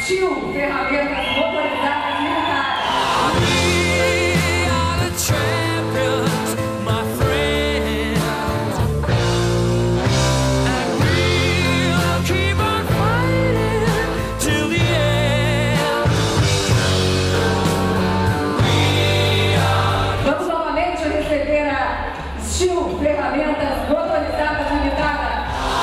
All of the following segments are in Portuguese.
Steel Ferramentas Motorizadas Militares. Vamos novamente receber a Steel Ferramentas Motorizadas Militares.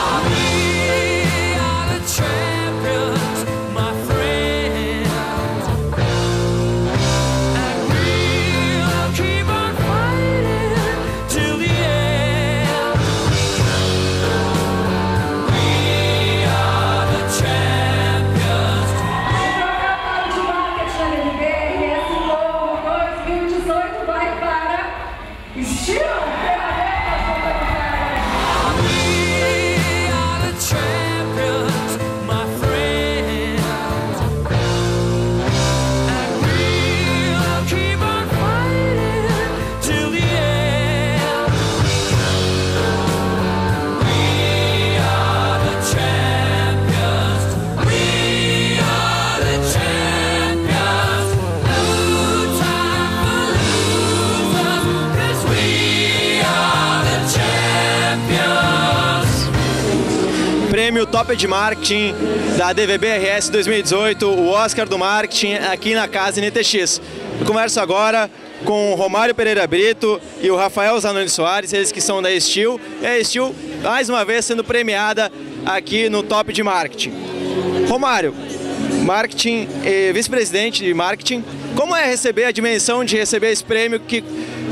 Prêmio Top de Marketing da DVB-RS 2018, o Oscar do Marketing aqui na Casa NTX. Eu converso agora com o Romário Pereira Brito e o Rafael Zanoni Soares, eles que são da Steel. E a Steel, mais uma vez, sendo premiada aqui no Top de Marketing. Romário, marketing, vice-presidente de marketing, como é receber a dimensão de receber esse prêmio que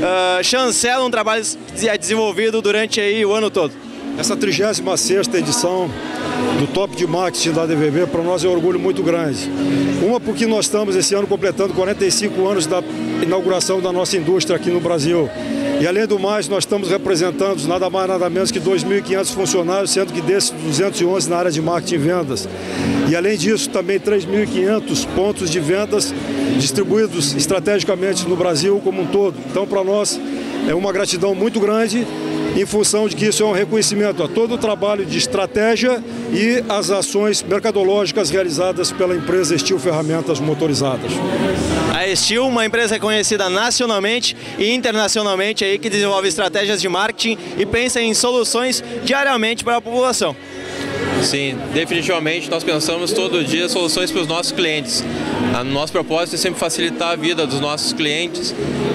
chancela um trabalho desenvolvido durante aí o ano todo? Essa 36ª edição do Top de Marketing da DVB para nós é um orgulho muito grande. Uma porque nós estamos esse ano completando 45 anos da inauguração da nossa indústria aqui no Brasil. E além do mais, nós estamos representando nada mais nada menos que 2.500 funcionários, sendo que desses 211 na área de marketing e vendas. E além disso, também 3.500 pontos de vendas distribuídos estrategicamente no Brasil como um todo. Então, para nós, é uma gratidão muito grande, em função de que isso é um reconhecimento a todo o trabalho de estratégia e as ações mercadológicas realizadas pela empresa Steel Ferramentas Motorizadas. A Steel, uma empresa reconhecida nacionalmente e internacionalmente aí, que desenvolve estratégias de marketing e pensa em soluções diariamente para a população. Sim, definitivamente nós pensamos todo dia soluções para os nossos clientes. O nosso propósito é sempre facilitar a vida dos nossos clientes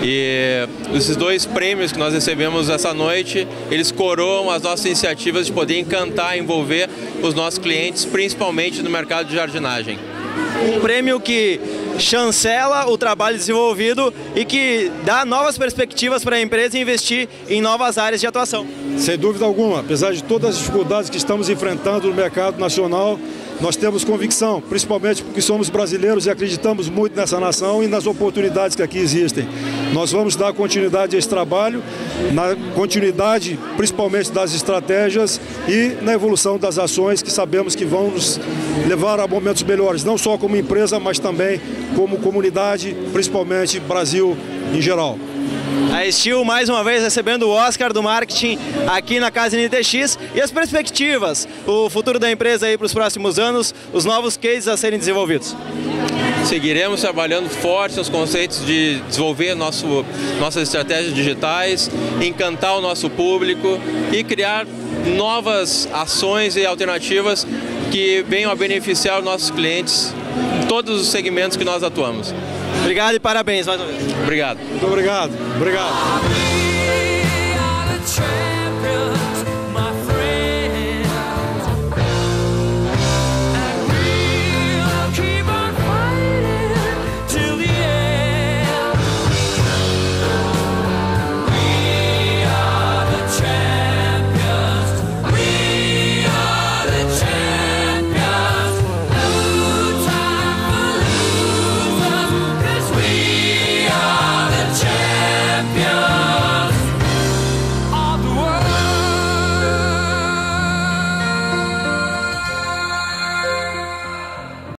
e esses dois prêmios que nós recebemos essa noite, eles coroam as nossas iniciativas de poder encantar e envolver os nossos clientes, principalmente no mercado de jardinagem. Um prêmio que chancela o trabalho desenvolvido e que dá novas perspectivas para a empresa investir em novas áreas de atuação. Sem dúvida alguma, apesar de todas as dificuldades que estamos enfrentando no mercado nacional, nós temos convicção, principalmente porque somos brasileiros e acreditamos muito nessa nação e nas oportunidades que aqui existem. Nós vamos dar continuidade a esse trabalho, na continuidade principalmente das estratégias e na evolução das ações que sabemos que vão nos levar a momentos melhores, não só como empresa, mas também como comunidade, principalmente Brasil em geral. A Steel, mais uma vez, recebendo o Oscar do Marketing aqui na Casa NTX. E as perspectivas, o futuro da empresa aí para os próximos anos, os novos cases a serem desenvolvidos? Seguiremos trabalhando forte nos conceitos de desenvolver nossas estratégias digitais, encantar o nosso público e criar novas ações e alternativas que venham a beneficiar os nossos clientes em todos os segmentos que nós atuamos. Obrigado e parabéns mais uma vez. Obrigado. Muito obrigado. Obrigado.